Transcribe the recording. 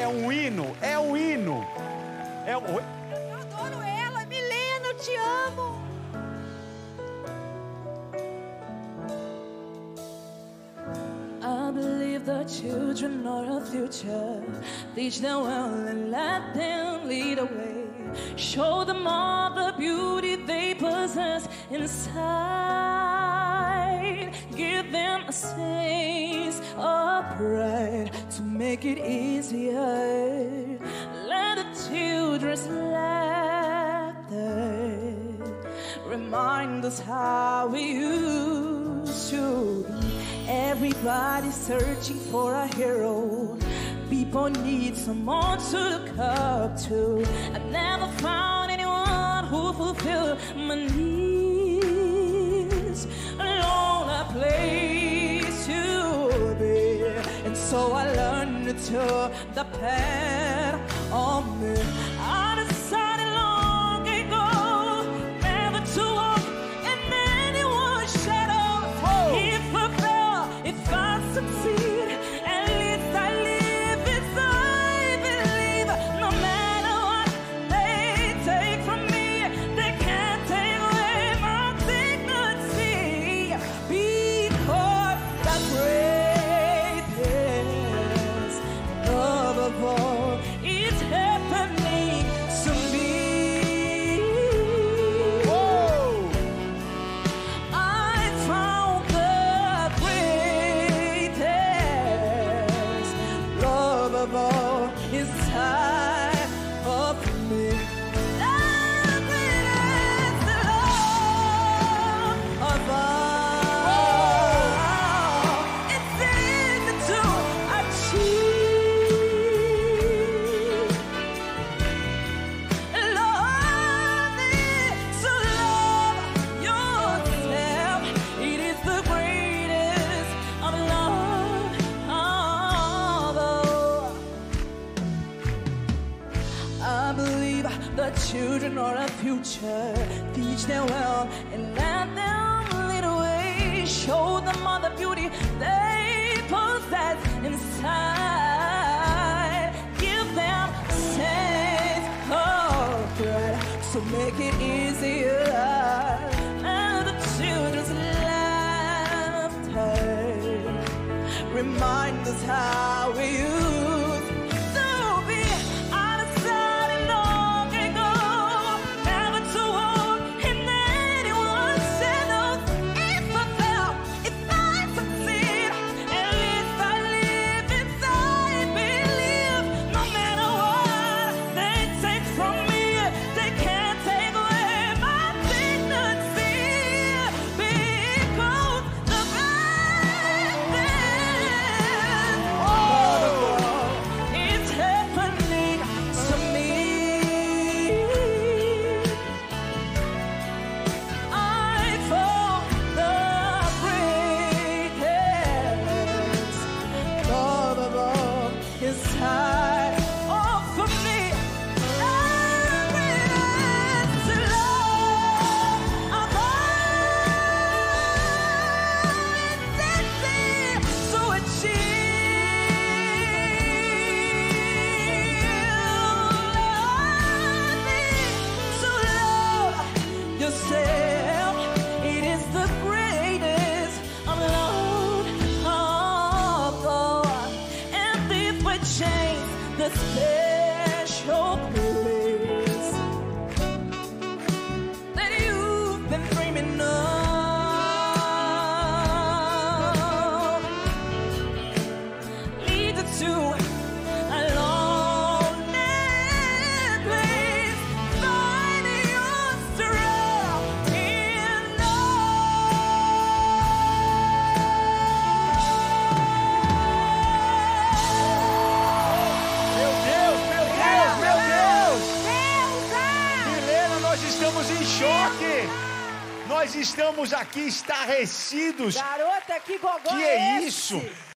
É um hino, é um hino. Eu adoro ela, Milena, eu te amo. I believe the children are our future. Teach them well and let them lead the way. Show them all the beauty they possess inside. Give them a sense of pride to make it easier. Let the children's laughter remind us how we used to be. Everybody's searching for a hero. People need someone to look up to. I've never found anyone who fulfilled my needs. Alone, a place to be. And so I learned to turn the path on me. I decided long ago never to walk in anyone's shadow. If I fail, if I succeed, at least I live as I believe. No matter what they take from me, they can't take away my dignity. Because the greatest love of all is happening to me. Uou! I found the greatest love of all inside of me. The greatest love of all. It's easy to achieve. Learning to love yourself. It is the greatest of love. Although I believe the children are our future. Teach them well and let them lead the way. Show them all the beauty they possess inside. Give them a sense of pride, so make it easier. And the children's laughter remind us how we used to be. I decided long ago never to walk in anyone's shadows. If I fail, if I succeed, at least I live as I believe. No matter what they take from me, they can't take away my dignity. Because the it's happening to me. I found the greatest love of all inside of me. The greatest love of all is easy to achieve. To love yourself, it is the greatest of love of all. And if we change the special place that you've been dreaming of, leads it to a lonely place. Find your strength in Meu Deus, meu Deus, meu Deus! Deusa! Milena, nós estamos em choque! Nós estamos aqui estarrecidos! Garota, que gogó Que é é esse? isso?